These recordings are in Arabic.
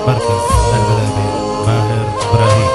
مركز البلابل ماهر إبراهيم.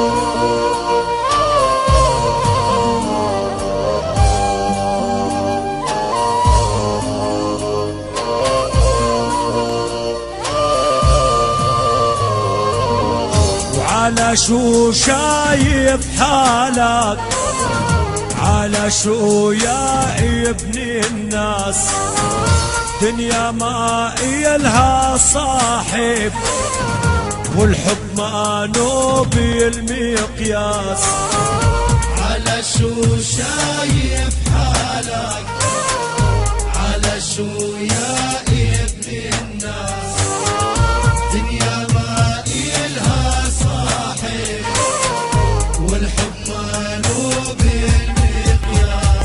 على شو شايف حالك، على شو يا ابن الناس، دنيا ما إلها صاحب والحب ما نوبي المقياس. على شو شايف حالك، على شو يا ابن الناس، دنيا ما إلها صاحب والحب مالو بالمقياس.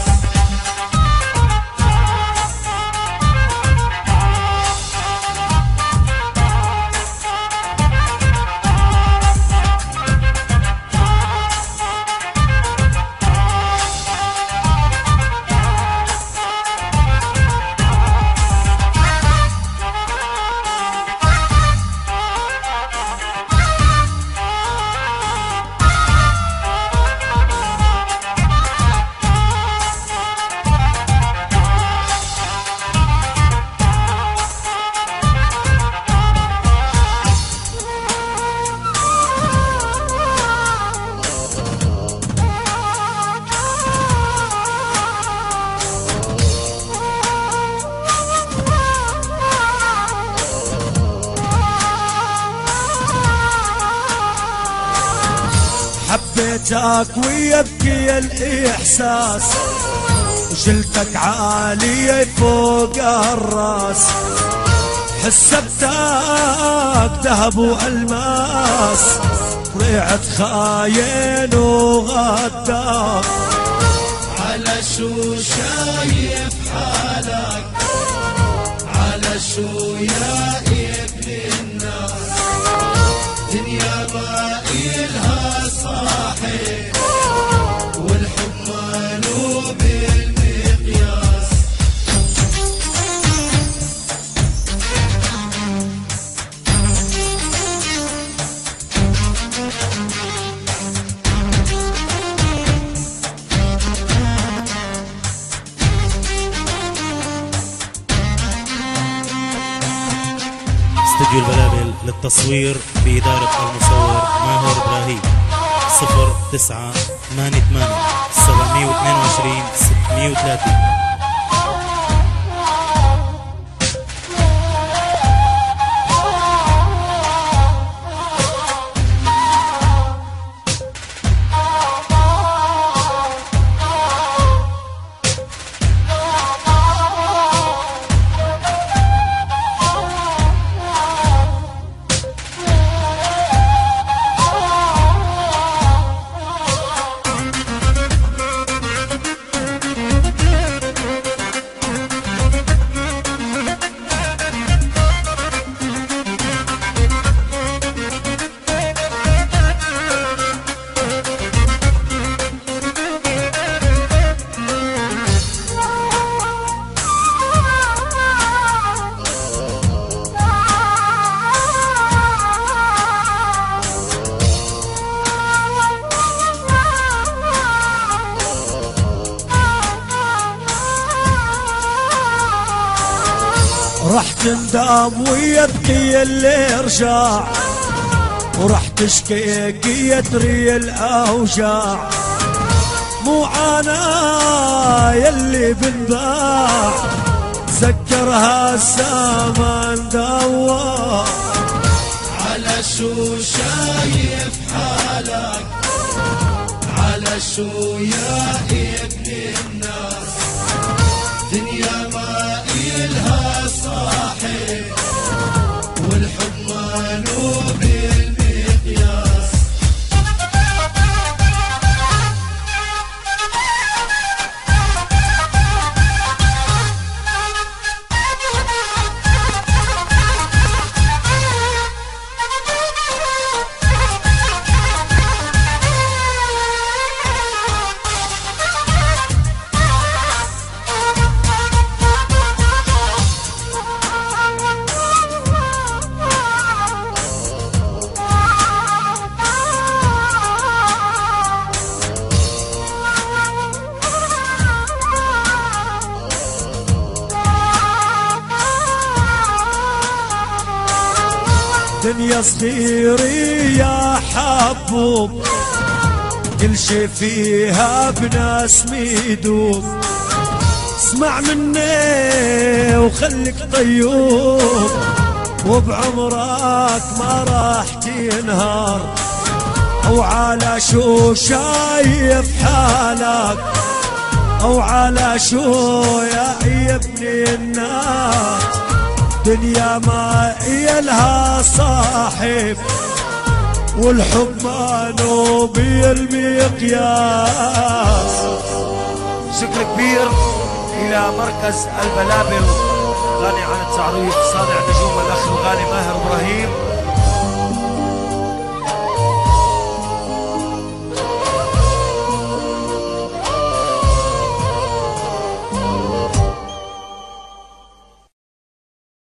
حبيتك ويبكي الإحساس، وجلتك عالية فوق الراس، حسبتك ذهب وألماس، طلعت خاين وغدار. على شو شايف حالك، على شو يا ابن الناس، دنيا ما إلها صاحب والحب مالو بالمقياس. استوديو البلابل للتصوير بإدارة المصور ماهر إبراهيم. 0988 722 630. رح تندم ويبكي اللي رجع، ورح تشكي يدري الأوجاع، مو عنا يلي بنباع، تذكرها الزمان دوار. على شو شايف حالك، على شو يا ابن الناس، دنيا ما إلها صاحب والحب مالو بالمقياس. دنيا صغيرة يا حبوب، كل شي فيها بناس ميدوب. اسمع مني وخليك طيوب، وبعمرك ما راح تنهار. او على شو شايف حالك، او على شو يا ابن الناس. دنيا ما إلها صاحب، والحب ما نوبي المقياس. شكر كبير إلى مركز البلابل غني عن التعريف، صانع نجوم